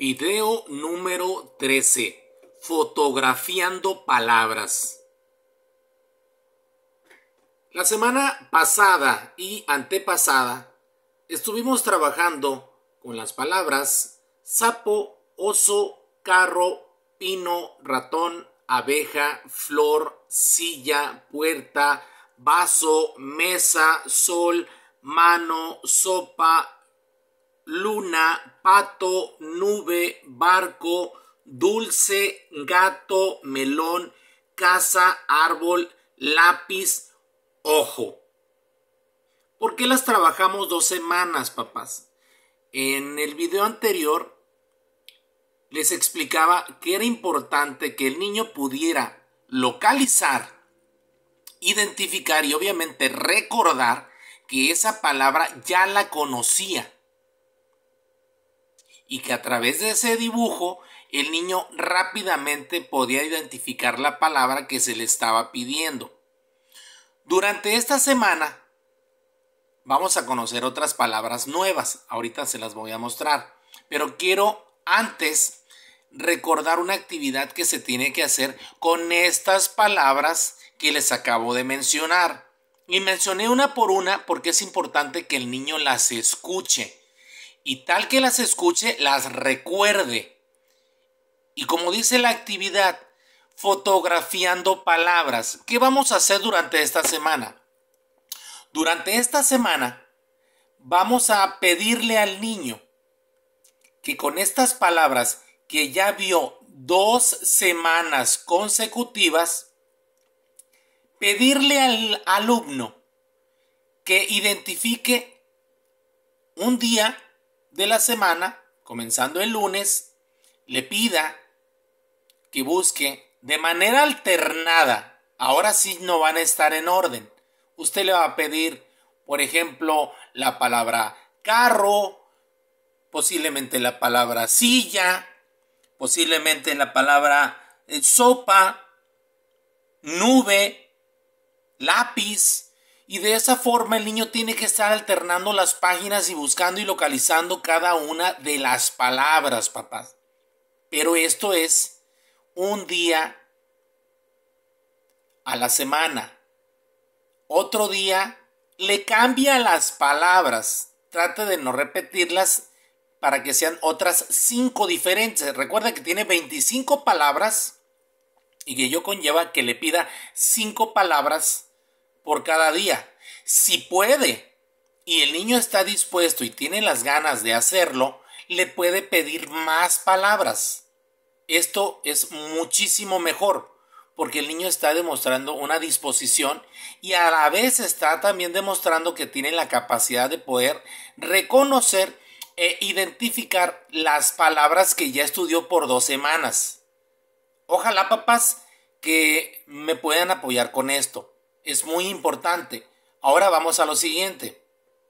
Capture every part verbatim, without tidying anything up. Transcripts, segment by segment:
Video número trece. Fotografiando palabras. La semana pasada y antepasada estuvimos trabajando con las palabras sapo, oso, carro, pino, ratón, abeja, flor, silla, puerta, vaso, mesa, sol, mano, sopa, luna, pato, nube, barco, dulce, gato, melón, casa, árbol, lápiz, ojo. ¿Por qué las trabajamos dos semanas, papás? En el video anterior les explicaba que era importante que el niño pudiera localizar, identificar y obviamente recordar que esa palabra ya la conocía. Y que a través de ese dibujo el niño rápidamente podía identificar la palabra que se le estaba pidiendo. Durante esta semana vamos a conocer otras palabras nuevas. Ahorita se las voy a mostrar. Pero quiero antes recordar una actividad que se tiene que hacer con estas palabras que les acabo de mencionar. Y mencioné una por una porque es importante que el niño las escuche. Y tal que las escuche, las recuerde. Y como dice la actividad, fotografiando palabras. ¿Qué vamos a hacer durante esta semana? Durante esta semana vamos a pedirle al niño que con estas palabras que ya vio dos semanas consecutivas, pedirle al alumno que identifique un día de la semana, comenzando el lunes, le pida que busque de manera alternada. Ahora sí no van a estar en orden. Usted le va a pedir, por ejemplo, la palabra carro, posiblemente la palabra silla, posiblemente la palabra eh, sopa, nube, lápiz. Y de esa forma el niño tiene que estar alternando las páginas y buscando y localizando cada una de las palabras, papás. Pero esto es un día a la semana. Otro día le cambia las palabras. Trate de no repetirlas para que sean otras cinco diferentes. Recuerda que tiene veinticinco palabras y que ello conlleva que le pida cinco palabras por cada día. Si puede y el niño está dispuesto y tiene las ganas de hacerlo, le puede pedir más palabras. Esto es muchísimo mejor porque el niño está demostrando una disposición y a la vez está también demostrando que tiene la capacidad de poder reconocer e identificar las palabras que ya estudió por dos semanas. Ojalá, papás, que me puedan apoyar con esto. Es muy importante. Ahora vamos a lo siguiente.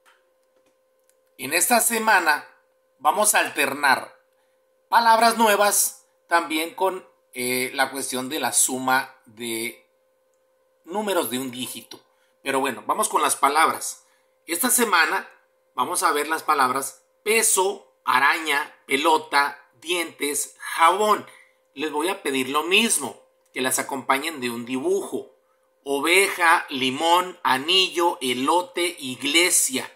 En esta semana vamos a alternar palabras nuevas también con eh, la cuestión de la suma de números de un dígito. Pero bueno, vamos con las palabras. Esta semana vamos a ver las palabras peso, araña, pelota, dientes, jabón. Les voy a pedir lo mismo, que las acompañen de un dibujo. Oveja, limón, anillo, elote, iglesia.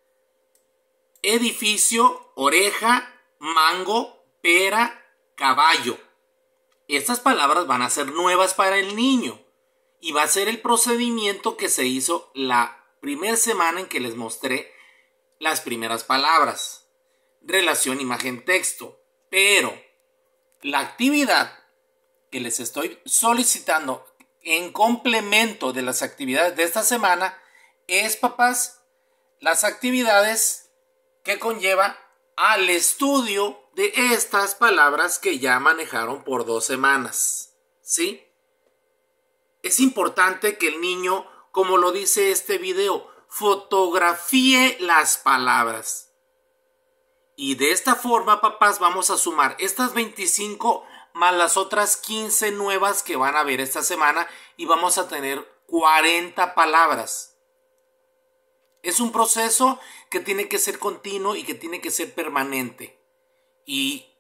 Edificio, oreja, mango, pera, caballo. Estas palabras van a ser nuevas para el niño y va a ser el procedimiento que se hizo la primera semana en que les mostré las primeras palabras. Relación imagen-texto. Pero la actividad que les estoy solicitando en complemento de las actividades de esta semana es, papás, las actividades que conlleva al estudio de estas palabras que ya manejaron por dos semanas. ¿Sí? Es importante que el niño, como lo dice este video, fotografíe las palabras. Y de esta forma, papás, vamos a sumar estas veinticinco más las otras quince nuevas que van a ver esta semana y vamos a tener cuarenta palabras. Es un proceso que tiene que ser continuo y que tiene que ser permanente. Y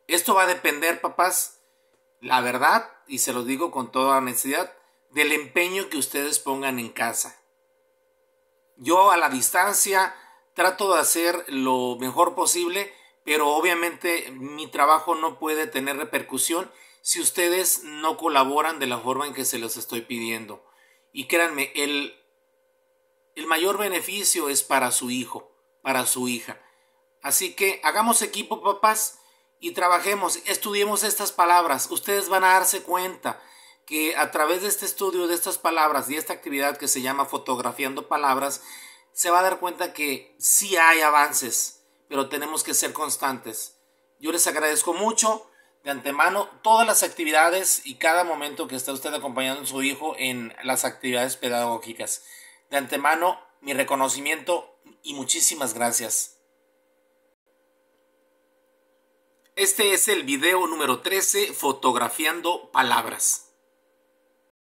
Esto va a depender, papás, la verdad, y se los digo con toda honestidad, del empeño que ustedes pongan en casa. Yo a la distancia trato de hacer lo mejor posible, pero obviamente mi trabajo no puede tener repercusión si ustedes no colaboran de la forma en que se los estoy pidiendo. Y créanme, el, el mayor beneficio es para su hijo, para su hija. Así que hagamos equipo, papás, y trabajemos, estudiemos estas palabras. Ustedes van a darse cuenta que a través de este estudio de estas palabras y esta actividad que se llama fotografiando palabras, se va a dar cuenta que sí hay avances, pero tenemos que ser constantes. Yo les agradezco mucho de antemano todas las actividades y cada momento que está usted acompañando a su hijo en las actividades pedagógicas. De antemano, mi reconocimiento y muchísimas gracias. Este es el video número trece, fotografiando palabras.